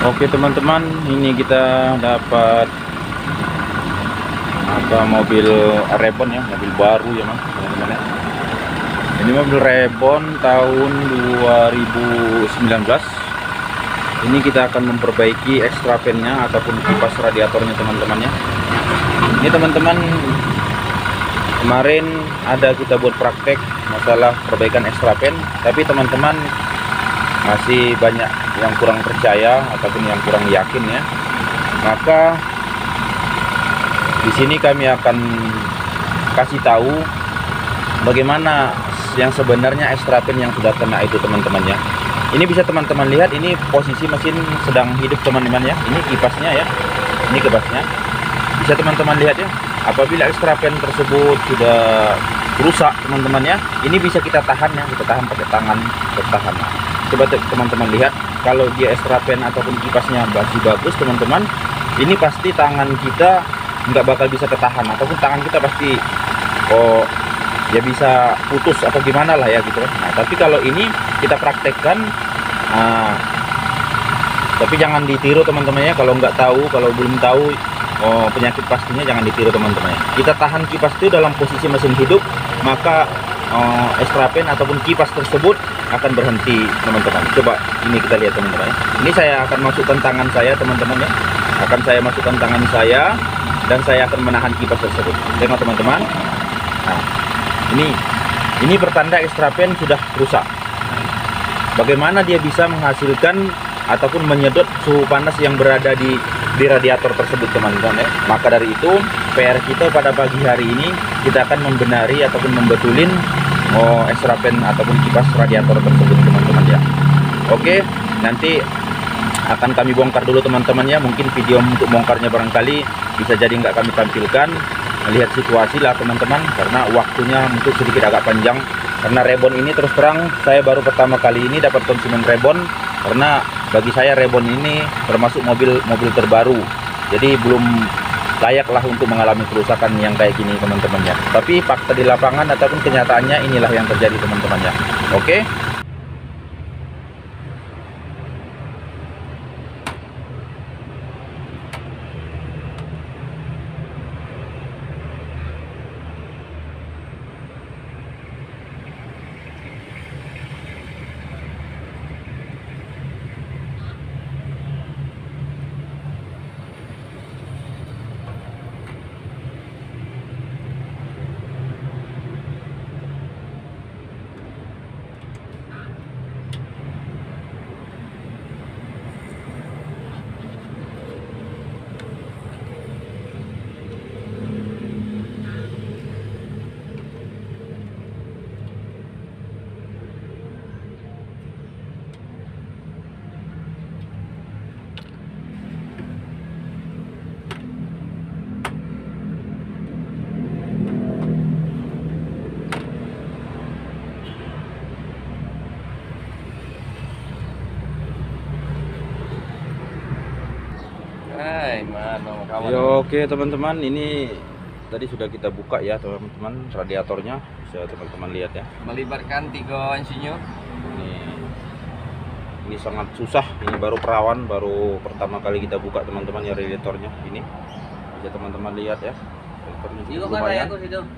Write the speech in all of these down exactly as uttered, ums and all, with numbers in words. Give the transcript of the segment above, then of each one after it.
Oke teman-teman, ini kita dapat apa mobil Reborn ya, mobil baru ya mas teman-teman ya. Ini mobil Reborn tahun dua ribu sembilan belas. Ini kita akan memperbaiki extra fan-nya ataupun kipas radiatornya teman-teman ya. Ini teman-teman, kemarin ada kita buat praktek masalah perbaikan extra fan, tapi teman-teman masih banyak yang kurang percaya ataupun yang kurang yakin ya. Maka di sini kami akan kasih tahu bagaimana yang sebenarnya extra fan yang sudah kena itu teman-teman ya. Ini bisa teman-teman lihat, ini posisi mesin sedang hidup teman-teman ya. Ini kipasnya ya, ini kipasnya bisa teman-teman lihat ya. Apabila extra fan tersebut sudah rusak teman-teman ya, ini bisa kita tahan ya, kita tahan pakai tangan bertahan. Coba teman-teman lihat, kalau dia extra fan ataupun kipasnya masih bagus teman-teman, ini pasti tangan kita nggak bakal bisa ketahan, ataupun tangan kita pasti oh ya bisa putus atau gimana lah ya gitu. Nah tapi kalau ini kita praktekkan, nah, tapi jangan ditiru teman-teman ya. Kalau nggak tahu, kalau belum tahu oh, penyakit pastinya, jangan ditiru teman-teman ya. Kita tahan kipas itu dalam posisi mesin hidup, maka oh, extra fan ataupun kipas tersebut akan berhenti teman-teman. Coba ini kita lihat teman-teman ya. Ini saya akan masukkan tangan saya teman-teman ya, akan saya masukkan tangan saya dan saya akan menahan kipas tersebut. Tengok teman-teman. Nah ini ini pertanda extra fan sudah rusak. Bagaimana dia bisa menghasilkan ataupun menyedot suhu panas yang berada di di radiator tersebut teman-teman ya. Maka dari itu P R kita pada pagi hari ini, kita akan membenari ataupun membetulin oh, extra fan ataupun kipas radiator tersebut teman-teman ya. Oke, nanti akan kami bongkar dulu teman-teman ya. Mungkin video untuk bongkarnya barangkali bisa jadi nggak kami tampilkan, melihat situasi lah teman-teman, karena waktunya mungkin sedikit agak panjang. Karena Reborn ini terus terang saya baru pertama kali ini dapat konsumen Reborn, karena bagi saya Reborn ini termasuk mobil-mobil terbaru, jadi belum layaklah untuk mengalami kerusakan yang kayak gini teman-teman ya. Tapi fakta di lapangan ataupun kenyataannya inilah yang terjadi teman-teman ya. Oke. Hai, mana kawan? Ya, oke teman-teman, ini tadi sudah kita buka ya teman-teman radiatornya, bisa teman-teman lihat ya. Melibatkan tiga insinyur. Ini ini sangat susah, ini baru perawan, baru pertama kali kita buka teman-teman ya radiatornya. Ini bisa teman-teman lihat ya. Radiatornya cukup lumayan.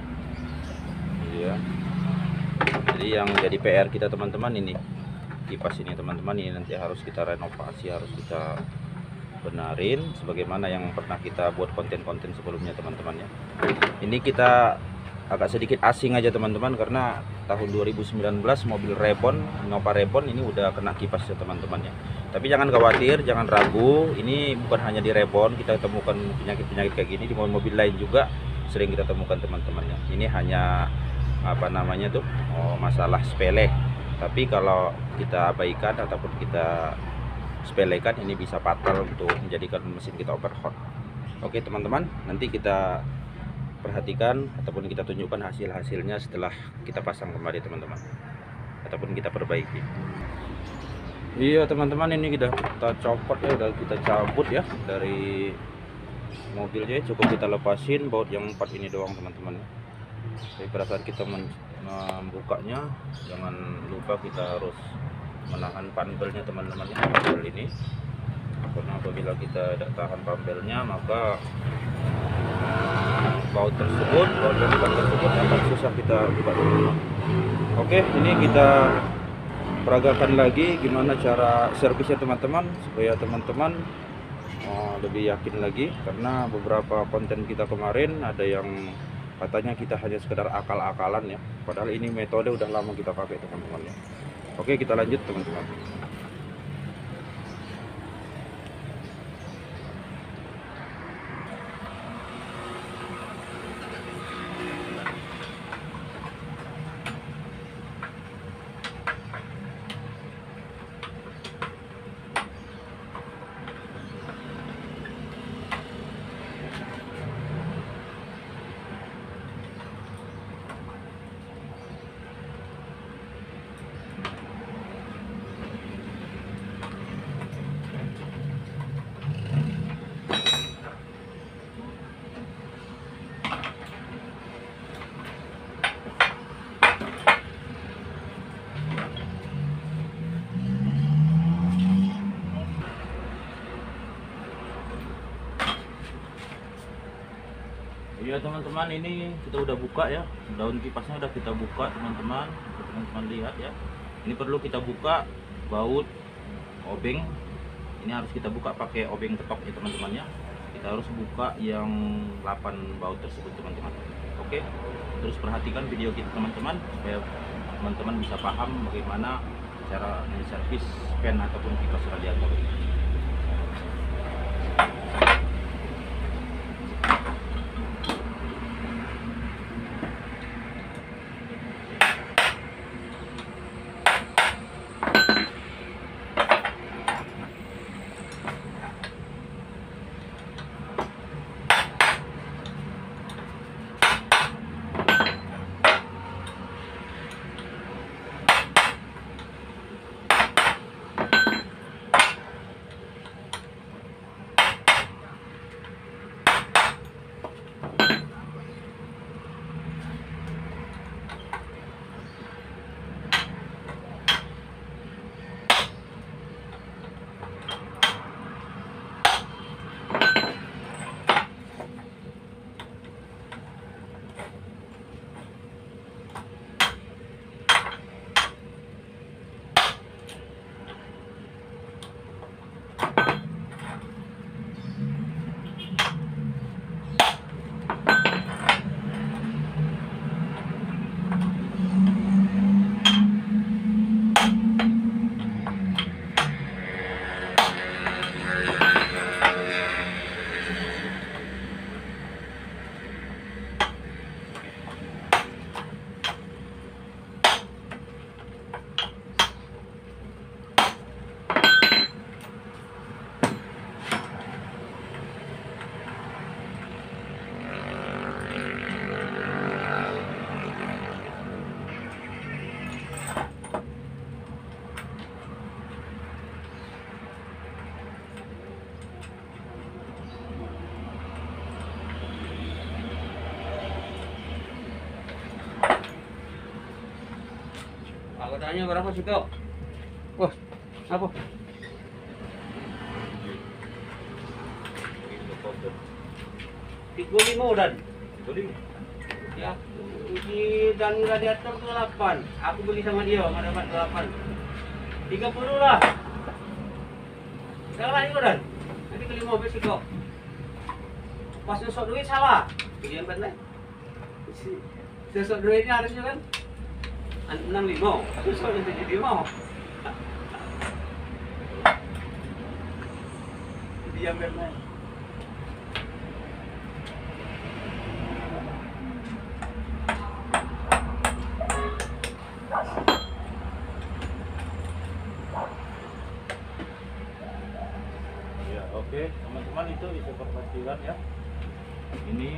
Iya. Jadi yang jadi P R kita teman-teman ini kipas ini teman-teman, ini nanti harus kita renovasi, harus kita benarin sebagaimana yang pernah kita buat konten-konten sebelumnya teman-teman ya. Ini kita agak sedikit asing aja teman-teman, karena tahun dua ribu sembilan belas mobil Reborn, Innova Reborn ini udah kena kipas ya teman-teman ya. Tapi jangan khawatir, jangan ragu, ini bukan hanya di Reborn kita temukan penyakit-penyakit kayak gini, di mobil-mobil lain juga sering kita temukan teman-teman ya. Ini hanya apa namanya tuh oh, masalah sepele, tapi kalau kita abaikan ataupun kita sepelekan, ini bisa fatal untuk menjadikan mesin kita overhot. Oke teman-teman, nanti kita perhatikan ataupun kita tunjukkan hasil-hasilnya setelah kita pasang kembali teman-teman, ataupun kita perbaiki. Iya teman-teman, ini kita, kita copot ya, udah kita cabut ya dari mobilnya. Cukup kita lepasin baut yang empat ini doang teman-teman. Tapi pada saat kita membukanya, jangan lupa kita harus menahan panbelnya teman-teman ya, panbel ini. karena apabila kita tidak tahan pambelnya maka baut tersebut, baut lubang tersebut akan susah kita buka dulu. Oke, ini kita peragakan lagi gimana cara servisnya teman-teman, supaya teman-teman uh, lebih yakin lagi, karena beberapa konten kita kemarin ada yang katanya kita hanya sekedar akal-akalan ya, padahal ini metode udah lama kita pakai teman-teman ya. Oke, kita lanjut teman-teman. Ya teman-teman, ini kita udah buka ya, daun kipasnya udah kita buka teman-teman. Teman-teman lihat ya, ini perlu kita buka baut obeng. Ini harus kita buka pakai obeng ketok ya teman-teman ya. Kita harus buka yang delapan baut tersebut teman-teman. Oke, terus perhatikan video kita teman-teman supaya teman-teman bisa paham bagaimana cara menservis fan ataupun kipas radiator. Aku tanya berapa sih kau? Wah, apa? Tiga lima dan. Ya, ini dan radiator tuh delapan. Aku beli sama dia, nggak dapat delapan. Tiga puluh lah. Salah itu dan. Nanti ke lima besok kau. Pas nyosok duit salah. Kemudian benar. Nyosok duitnya harusnya kan enam lima, terus kalau jadi lima, diam benar. Ya oke teman-teman, itu bisa perhatikan ya. Ini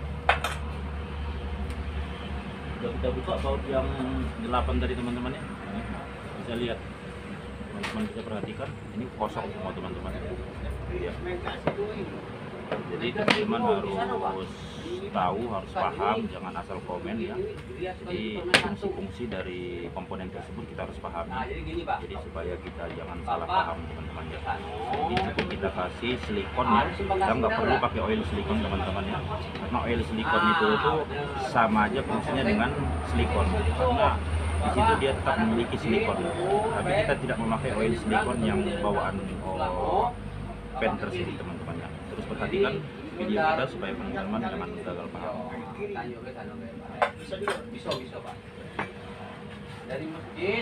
sudah kita buka baut yang delapan tadi teman-teman ya. Ini bisa lihat, teman-teman bisa perhatikan ini kosong semua teman-teman ya. Jadi teman-teman harus tahu, harus paham, jangan asal komen ya. Jadi fungsi-fungsi dari komponen tersebut kita harus pahami. Jadi supaya kita jangan salah paham teman-teman ya. Jadi cukup kita kasih silikon ya. Kita nggak perlu pakai oil silikon teman-teman ya, karena oil silikon itu itu sama aja fungsinya dengan silikon, karena di situ dia tetap memiliki silikon. Tapi kita tidak memakai oil silikon yang bawaan oh, Painters ini teman-teman ya. Terus perhatikan video kita supaya teman-teman jangan gagal paham. Bisa juga, bisa bisa Pak. Dari masjid.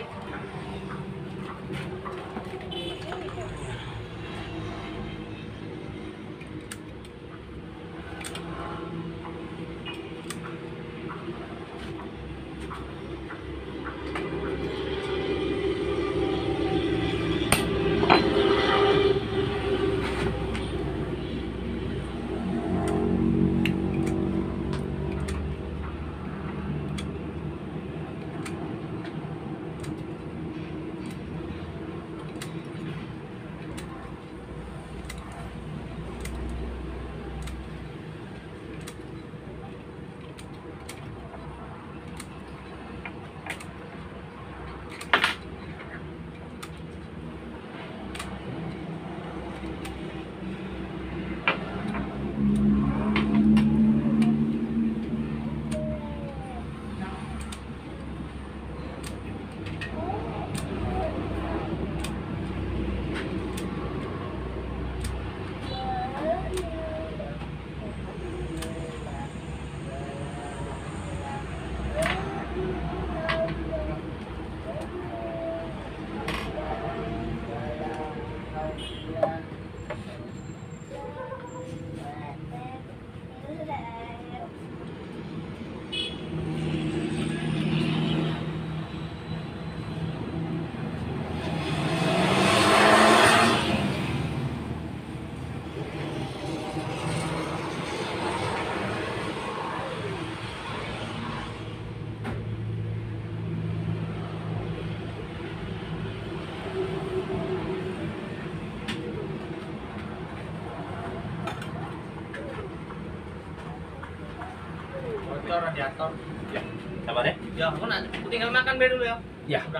Radiator. Ya, sabar ya. Ya, aku nak tinggal makan be dulu ya. Ya. Udah.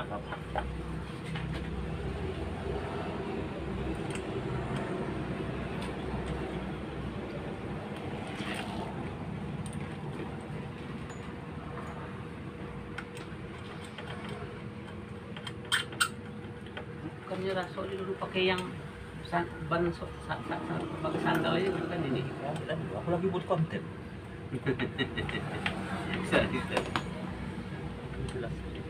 Bukannya Rasul dulu pakai yang san, ban so, sa, sa, sa, pakai sandal aja bukan ini. Ya, aku lagi buat konten. Bisa, bisa. Jelas.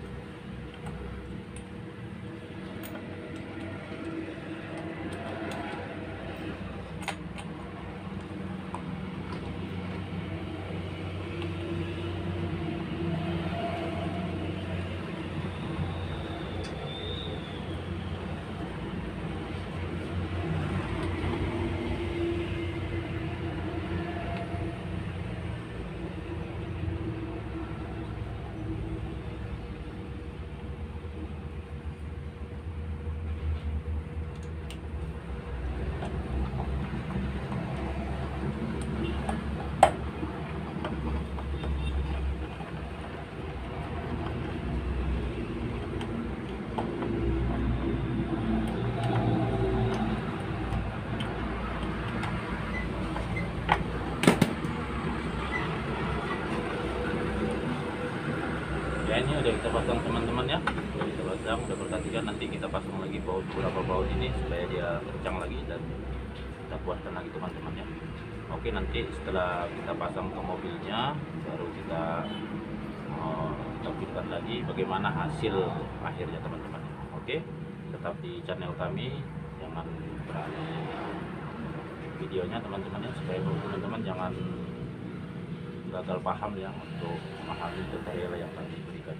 Ya, ini udah kita pasang teman-teman ya, udah kita pasang, udah perhatikan, nanti kita pasang lagi baut beberapa baut ini supaya dia kencang lagi dan kita kuatkan lagi teman-teman ya. Oke, nanti setelah kita pasang ke mobilnya baru kita uh, tampilkan lagi bagaimana hasil akhirnya teman-teman. Oke, tetap di channel kami, jangan beralih videonya teman-teman ya, supaya teman-teman jangan gagal paham ya untuk memahami tutorial yang tadi diberikan.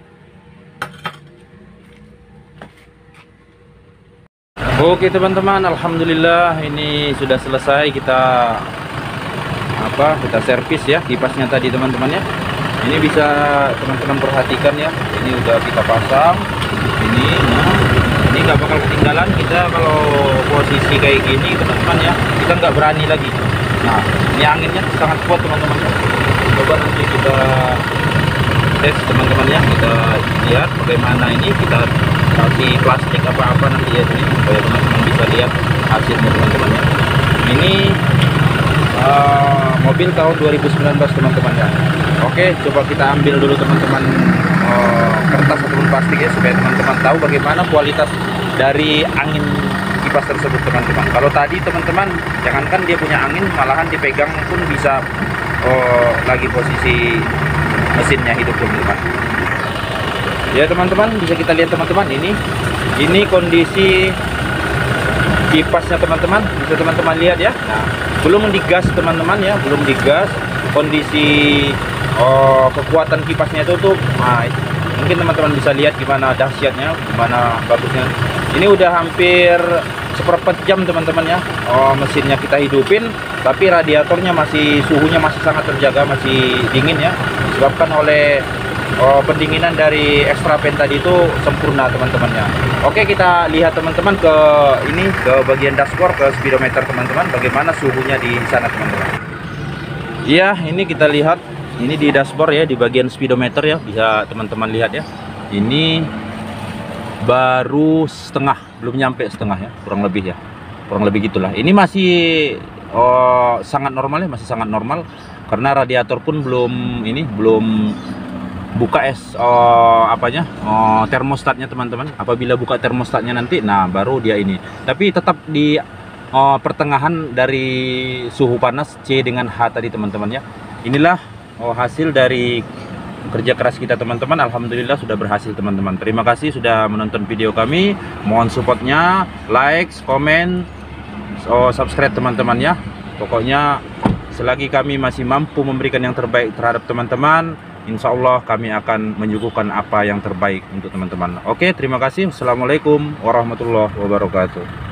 Oke teman-teman, alhamdulillah ini sudah selesai kita apa kita servis ya kipasnya tadi teman-teman ya. Ini bisa teman-teman perhatikan ya, ini udah kita pasang ini, nah ini nggak bakal ketinggalan kita kalau posisi kayak gini teman-teman ya, kita nggak berani lagi. Nah ini anginnya sangat kuat teman-teman, coba nanti kita tes teman-teman ya, kita lihat bagaimana ini, kita kasih plastik apa-apa nanti ya ini supaya teman-teman bisa lihat hasilnya teman-teman ya. Ini uh, mobil tahun dua ribu sembilan belas teman-teman ya. Oke, coba kita ambil dulu teman-teman uh, kertas ataupun plastik ya, supaya teman-teman tahu bagaimana kualitas dari angin kipas tersebut teman-teman. Kalau tadi teman-teman, jangankan dia punya angin, malahan dipegang pun bisa uh, lagi posisi mesinnya hidup teman-teman. Ya teman-teman, bisa kita lihat teman-teman, ini ini kondisi kipasnya teman-teman, bisa teman-teman lihat ya. Nah, belum digas teman-teman ya, belum digas. Kondisi oh, kekuatan kipasnya itu tuh, nah, mungkin teman-teman bisa lihat gimana dahsyatnya, gimana bagusnya. Ini udah hampir seperempat jam teman-teman ya. Oh, mesinnya kita hidupin, tapi radiatornya masih, suhunya masih sangat terjaga, masih dingin ya, disebabkan oleh oh, pendinginan dari extra fan tadi itu sempurna teman-temannya. Oke, kita lihat teman-teman ke ini, ke bagian dashboard, ke speedometer teman-teman, bagaimana suhunya di sana teman-teman. Iya, ini kita lihat, ini di dashboard ya, di bagian speedometer ya, bisa teman-teman lihat ya. Ini baru setengah, belum nyampe setengah ya, kurang lebih ya, kurang lebih gitulah. Ini masih oh, sangat normal ya, masih sangat normal, karena radiator pun belum ini, belum buka es oh, apanya oh, termostatnya teman-teman. Apabila buka termostatnya nanti, nah baru dia ini, tapi tetap di oh, pertengahan dari suhu panas C dengan H tadi teman-teman ya. Inilah oh, hasil dari kerja keras kita teman-teman. Alhamdulillah sudah berhasil teman-teman. Terima kasih sudah menonton video kami, mohon supportnya, like, komen, oh, subscribe teman-teman ya. Pokoknya selagi kami masih mampu memberikan yang terbaik terhadap teman-teman, insya Allah kami akan menyuguhkan apa yang terbaik untuk teman-teman. Oke, terima kasih. Assalamualaikum warahmatullahi wabarakatuh.